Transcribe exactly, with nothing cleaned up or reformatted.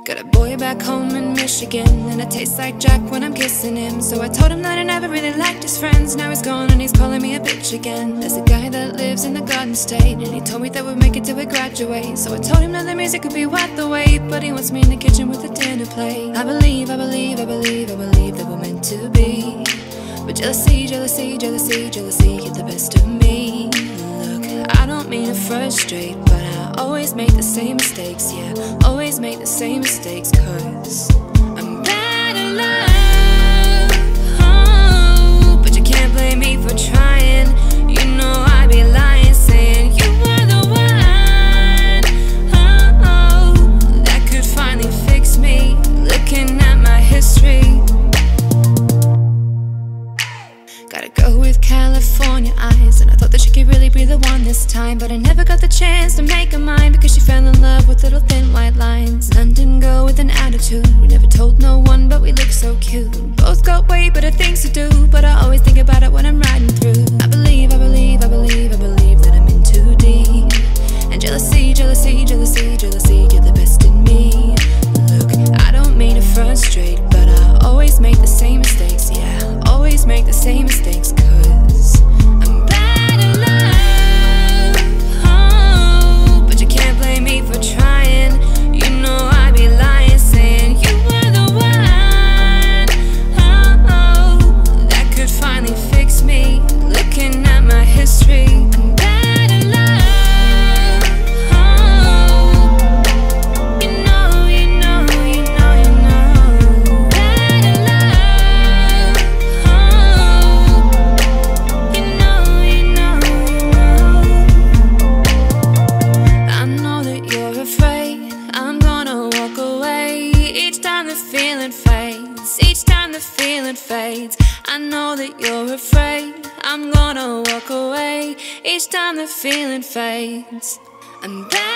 Got a boy back home in Michigan, and it tastes like Jack when I'm kissing him. So I told him that I never really liked his friends. Now he's gone and he's calling me a bitch again. There's a guy that lives in the Garden State, and he told me that we'd make it till we graduate. So I told him that the music could be worth the wait, but he wants me in the kitchen with a dinner plate. I believe, I believe, I believe, I believe that we're meant to be. But jealousy, jealousy, jealousy, jealousy get the best of me. Look, I don't mean to frustrate, but I always make the same mistakes. Yeah, always make the same mistakes, cause I'm bad at love. Oh, but you can't blame me for trying. You know I'd be lying saying you were the one. Oh, that could finally fix me. Looking at my history, gotta go with California eyes, and I thought that she could really be the one this time. But I never got the chance to make her mine, because she fell in love with little thin white lines. London girl with an attitude, we never told no one, but we look so cute. Both got way better things to do, but I always think about it when I'm riding through. I believe, I believe, I believe, I believe that I'm in too deep. And jealousy, jealousy, jealousy, jealousy get the best in me. Look, I don't mean to frustrate, but I always make the same mistakes. Yeah, always make the same mistakes, cause I'm bad at love. Oh, but you can't blame me for trying. You know I'd be lying saying you were the one. Oh, that could finally fix me. Looking at my history, I'm bad at love. Oh, you know, you know, you know, you know. Bad at love. Oh, you know, you know, you know. I know that you're afraid I'm gonna walk away. Each time the feeling fades, each time the feeling fades. I know that you're afraid I'm gonna walk away. Each time the feeling fades, I'm back.